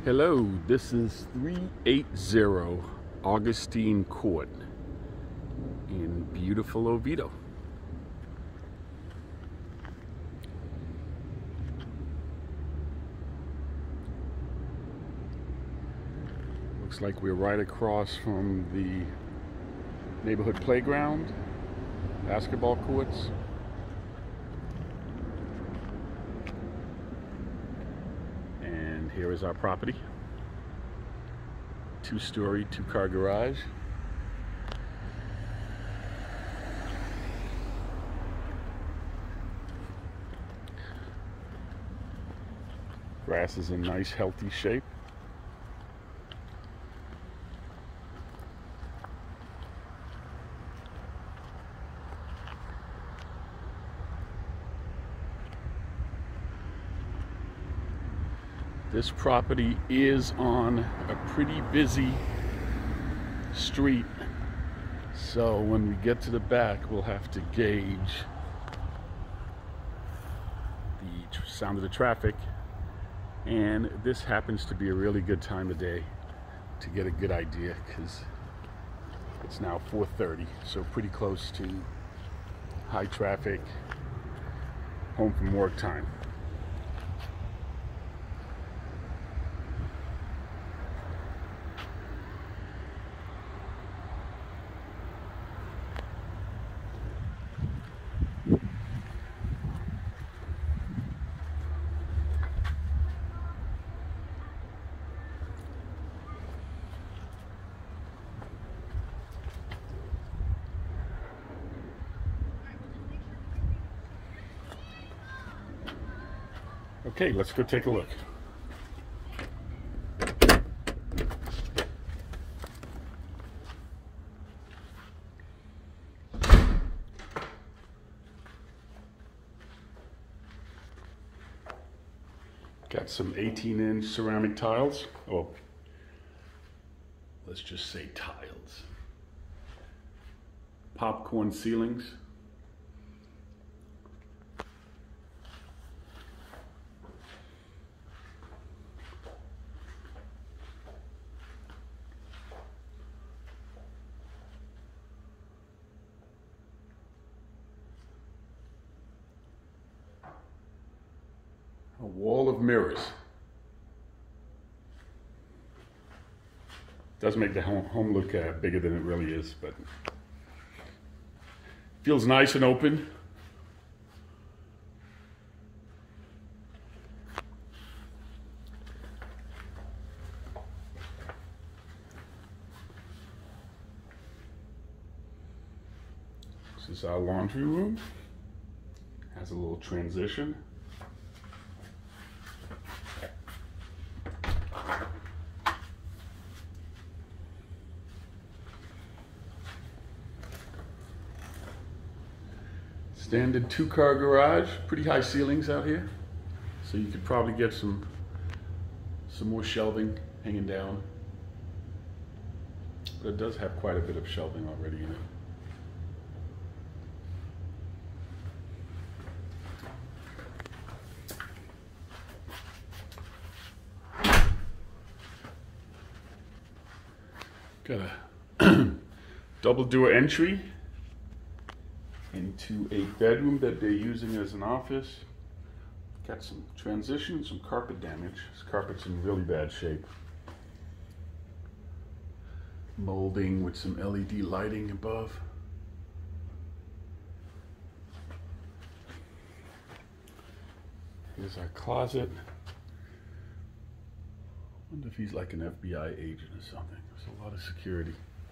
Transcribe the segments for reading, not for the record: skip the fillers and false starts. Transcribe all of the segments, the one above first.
Hello, this is 380 Augustine Court in beautiful Oviedo. Looks like we're right across from the neighborhood playground, basketball courts. And here is our property. Two-story, two-car garage. Grass is in nice, healthy shape. This property is on a pretty busy street, so when we get to the back, we'll have to gauge the sound of the traffic. And this happens to be a really good time of day to get a good idea, because it's now 4:30, so pretty close to high traffic, home from work time. Okay, let's go take a look. Got some 18-inch ceramic tiles. Oh, let's just say tiles. Popcorn ceilings. A wall of mirrors. Does make the home look bigger than it really is, but feels nice and open. This is our laundry room. Has a little transition. Standard two-car garage, pretty high ceilings out here, so you could probably get some more shelving hanging down. But it does have quite a bit of shelving already in it. Got a double door entry into a bedroom that they're using as an office. Got some transition, some carpet damage. This carpet's in really bad shape. Molding with some LED lighting above. Here's our closet. Wonder if he's like an FBI agent or something. There's a lot of security.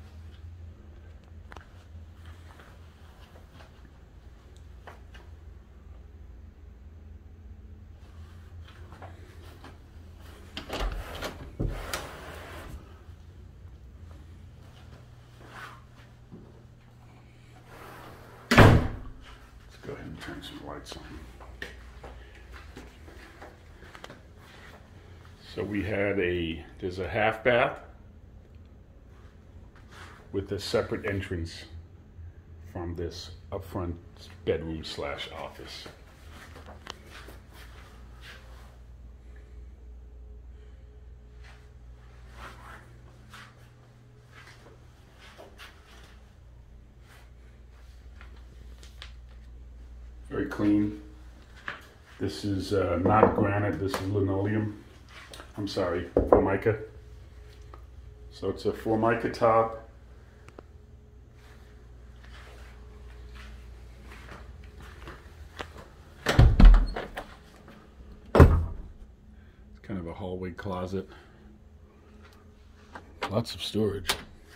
Go ahead and turn some lights on. So we had there's a half bath with a separate entrance from this upfront bedroom slash office. Very clean. This is not granite, this is linoleum. I'm sorry, Formica. So it's a Formica top. It's kind of a hallway closet. Lots of storage.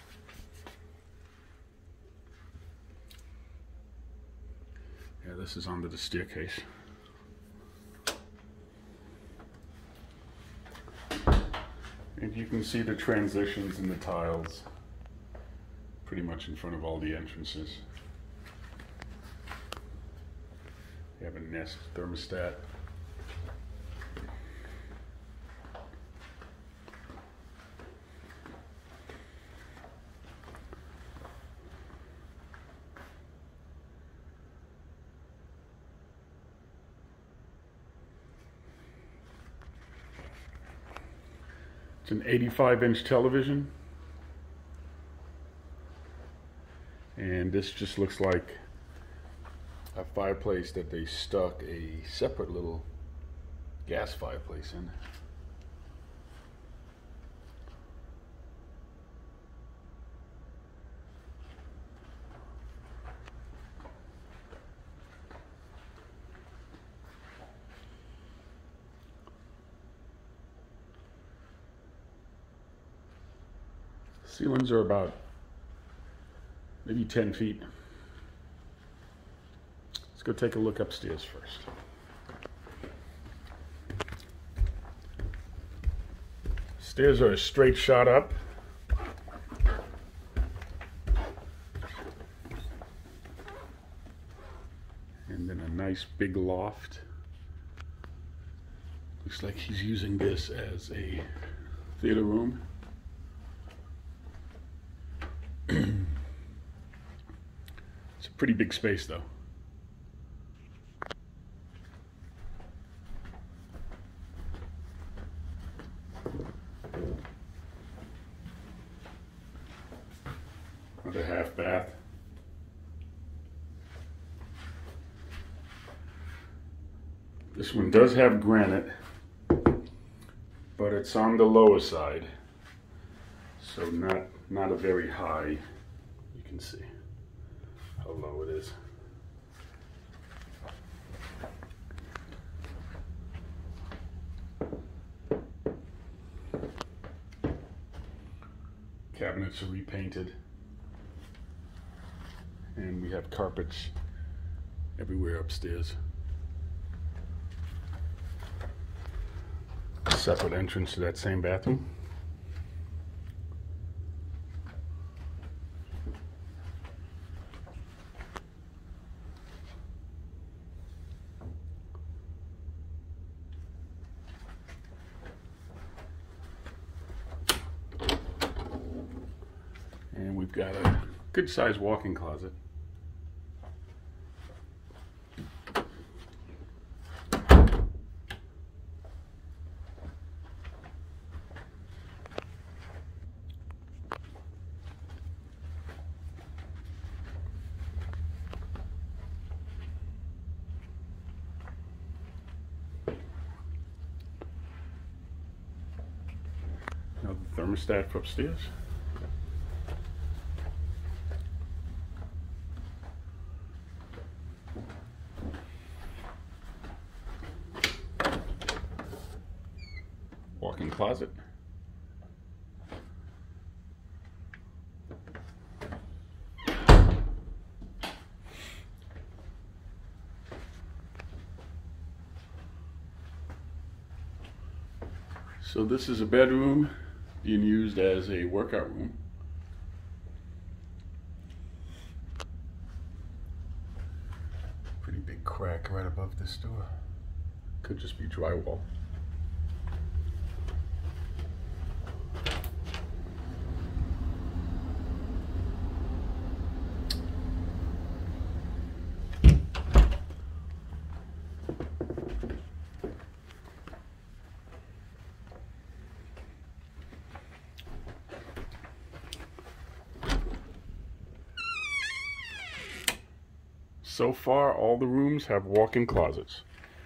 Yeah, this is under the staircase. And you can see the transitions in the tiles pretty much in front of all the entrances. You have a Nest thermostat. It's an 85-inch television, and this just looks like a fireplace that they stuck a separate little gas fireplace in. Ceilings are about maybe 10 feet. Let's go take a look upstairs first. Stairs are a straight shot up. And then a nice big loft. Looks like he's using this as a theater room. It's a pretty big space though. Another half bath. This one does have granite, but it's on the lower side, so not a very high. You can see how low it is. Cabinets are repainted, and we have carpets everywhere upstairs. Separate entrance to that same bathroom. And we've got a good sized walk-in closet. Now the thermostat for upstairs. Walk-in closet. So this is a bedroom being used as a workout room. Pretty big crack right above this door. Could just be drywall. So far, all the rooms have walk-in closets.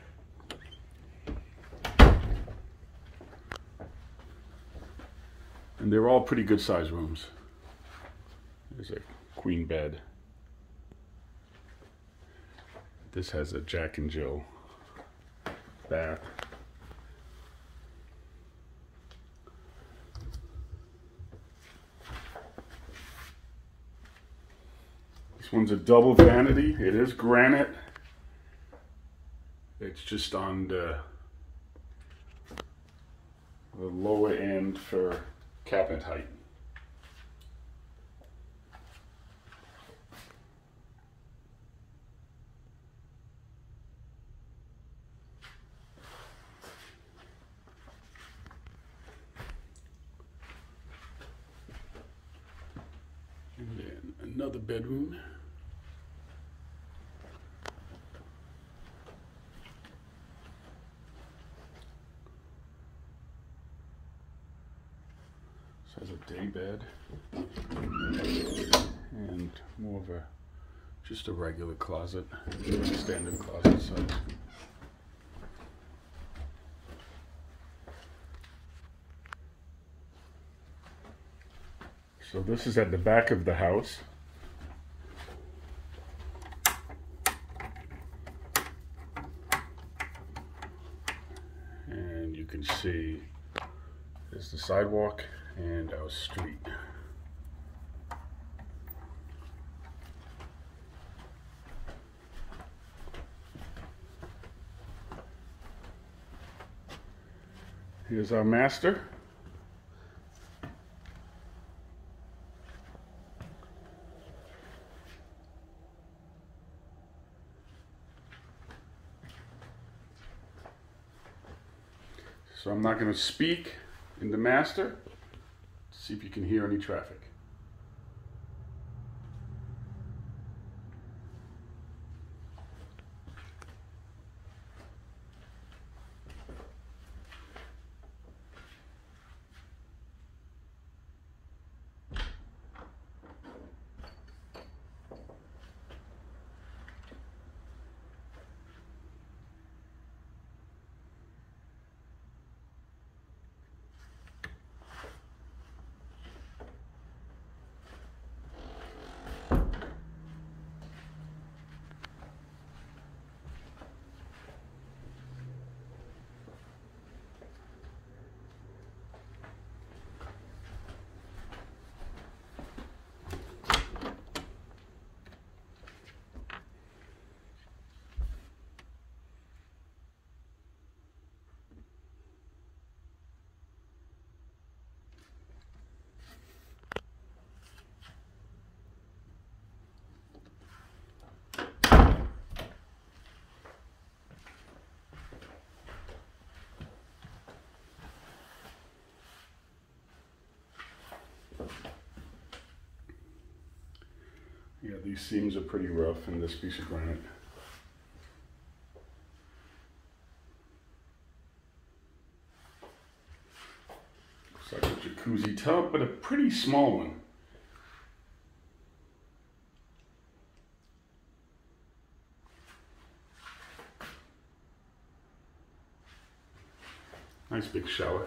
And they're all pretty good sized rooms. There's a queen bed. This has a Jack and Jill bath. This one's a double vanity. It is granite. It's just on the lower end for cabinet height. And then another bedroom. This has a day bed and more of a just a regular closet, standard closet size. So this is at the back of the house. And you can see there's the sidewalk and our street. Here's our master. So I'm not going to speak in the master. See if you can hear any traffic. Yeah, these seams are pretty rough in this piece of granite. Looks like a jacuzzi tub, but a pretty small one. Nice big shower.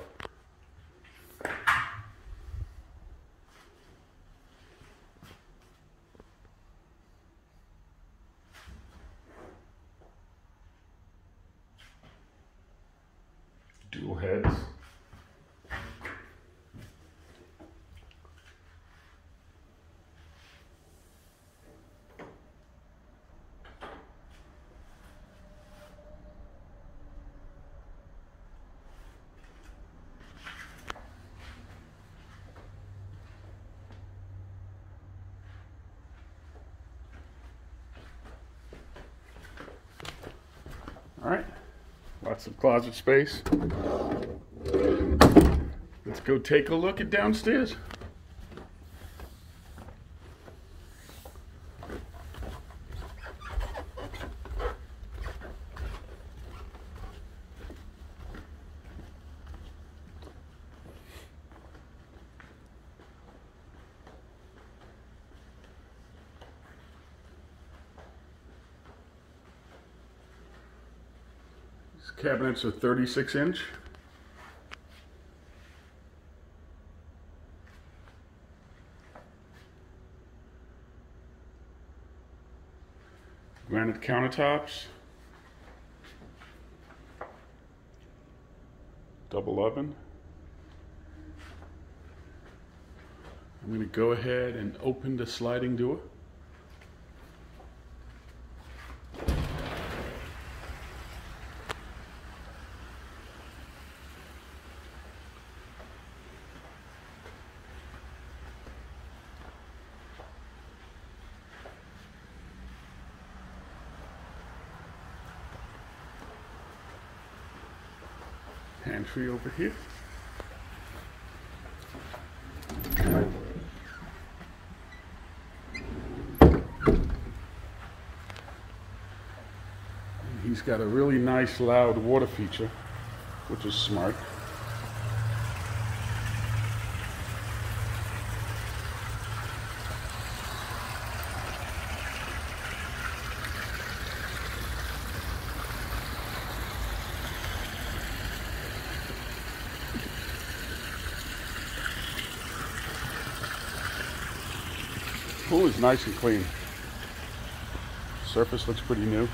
Dual heads. All right, lots of closet space. Let's go take a look at downstairs. cabinets are 36-inch. Granite countertops. Double oven. I'm going to go ahead and open the sliding door. Pantry over here. He's got a really nice loud water feature, which is smart. Pool is nice and clean. Surface looks pretty new.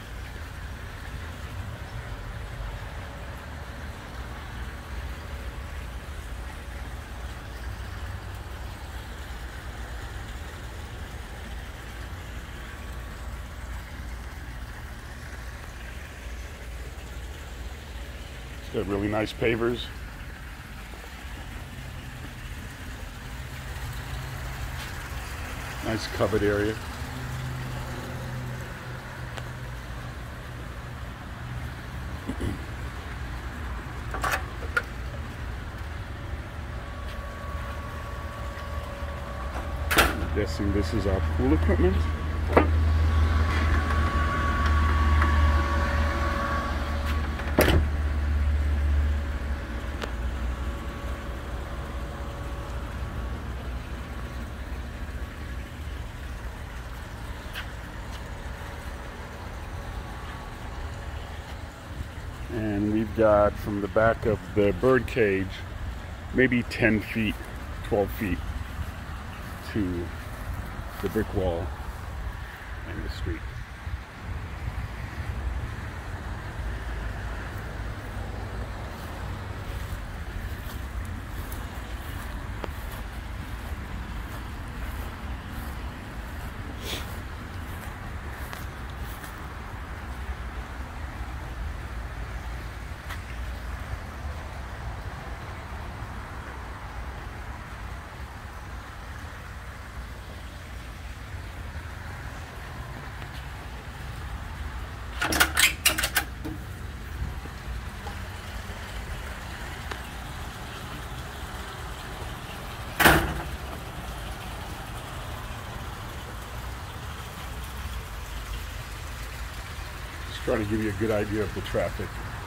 It's got really nice pavers. Nice covered area. I'm guessing this is our pool equipment. And we've got from the back of the bird cage maybe 10 feet, 12 feet to the brick wall and the street. Trying to give you a good idea of the traffic.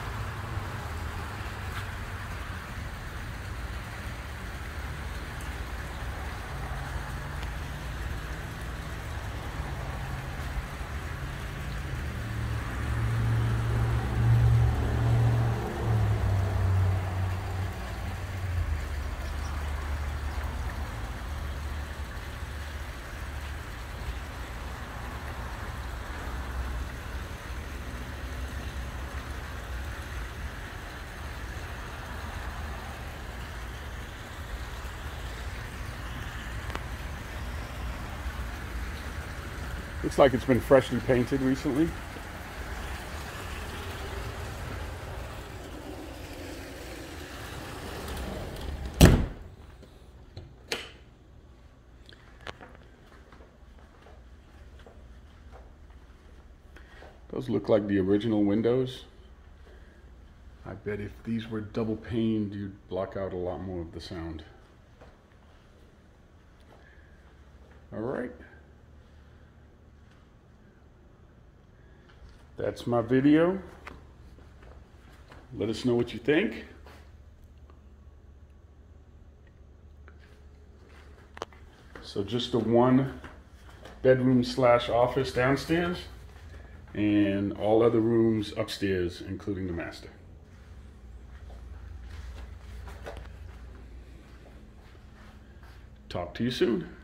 Looks like it's been freshly painted recently. Those look like the original windows. I bet if these were double paned, you'd block out a lot more of the sound. All right. That's my video. Let us know what you think. So just a one bedroom / office downstairs and all other rooms upstairs, including the master. Talk to you soon.